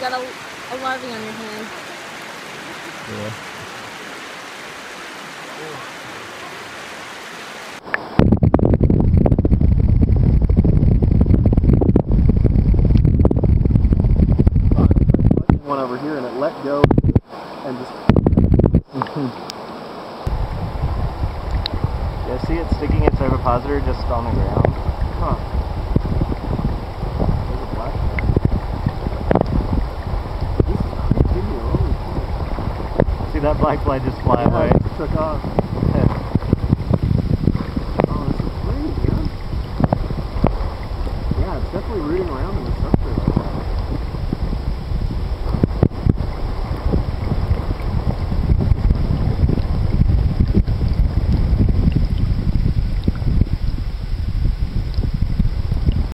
got a larvae on your hand. Yeah. One over here and it let go and just yeah, see it sticking its ovipositor just on the ground? Huh. There's a black one. This is a creep video, holy shit. See that black fly just fly away? It took off. Oh, this is pretty, man. Yeah, it's definitely rooting around in the surface.